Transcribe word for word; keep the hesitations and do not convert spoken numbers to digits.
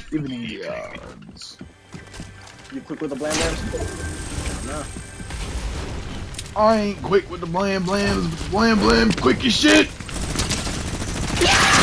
Even eons. You quick with the blam blams? No. I ain't quick with the blam blams, but the blam blam quick as shit. Yeah!